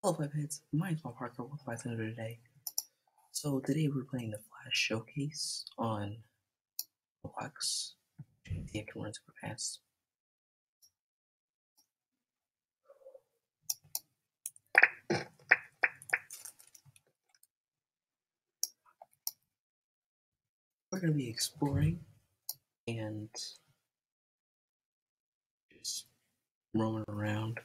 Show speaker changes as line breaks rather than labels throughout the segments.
Hello, Pipheads. My name's Mark Parker. Welcome back to another day. So today we're playing the Flash Showcase on Roblox. See if I can run super fast. We're going to be exploring and just roaming around.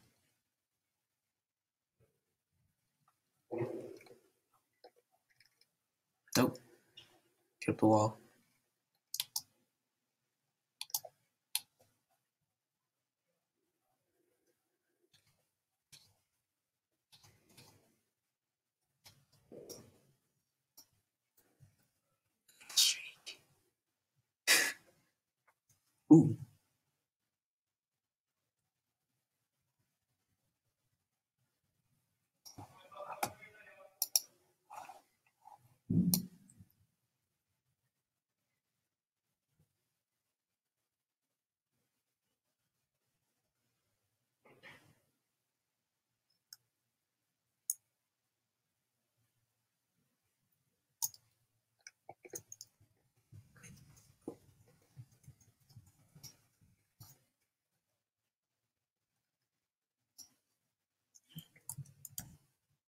Nope. Get up the wall. Ooh.